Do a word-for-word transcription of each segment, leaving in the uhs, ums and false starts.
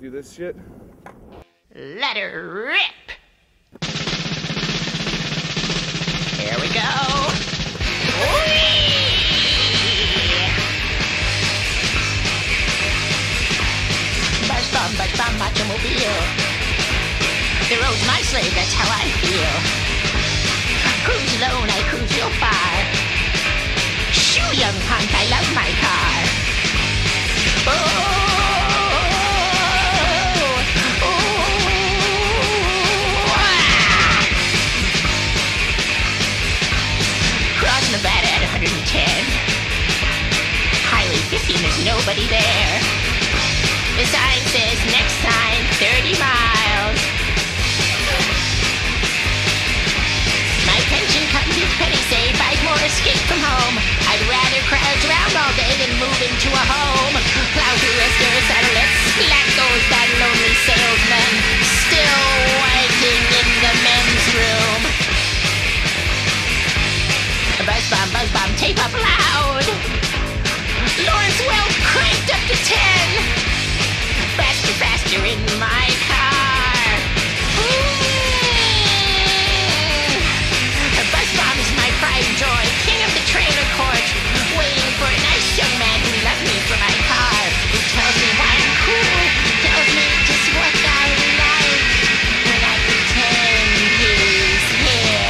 do this shit. Let her rip! Here we go! Whee! Buzz bomb, buzz bomb, automobile. The road's my slave, that's how I feel. Cruise alone, I cruise real far. Shoo, young punk, I love my car. Oh! Nevada at one hundred ten. Highway fifteen, there's nobody there. The sign says next time thirty miles. My pension comes with penny save, I'd more escape from home. I'd rather crouch around all day than move into a home. Plow through restaurant saddlets, black goes that lonely salesman, still working in the men's room. Buzz bomb, buzz bomb, tape up loud. Lawrence Welk cranked up to ten. Faster, faster in my car. Ooh. Buzz bomb is my pride and joy, king of the trailer court, waiting for a nice young man who loves me for my car, who tells me why I'm cool, tells me just what I like when I pretend he's here.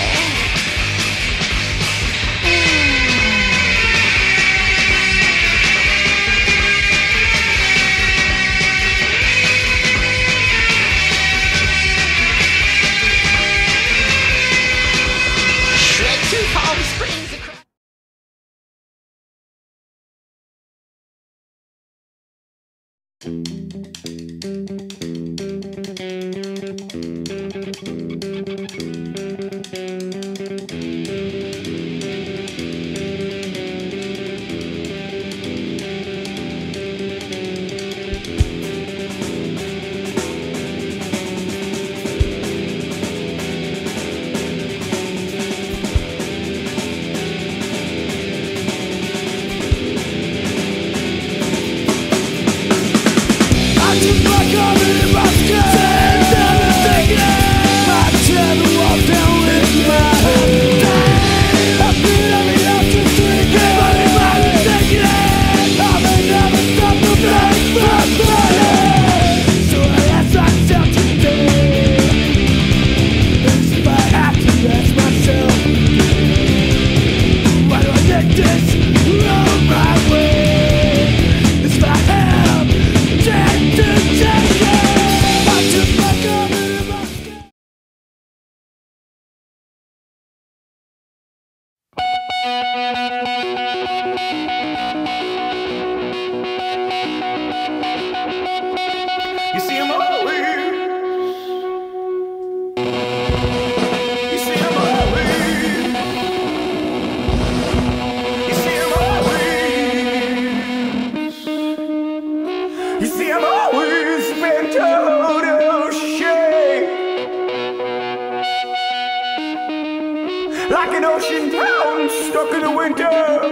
Like an ocean town stuck in the winter,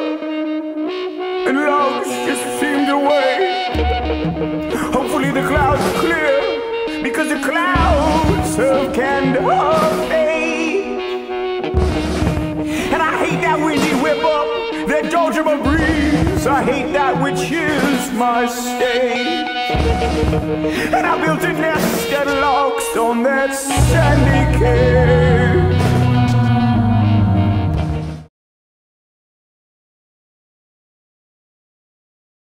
and loves just seemed away. Hopefully the clouds are clear, because the clouds of candor fade. And I hate that windy whip up, that doldrum breeze. I hate that which is my state. And I built a nest and logs on that sandy cape.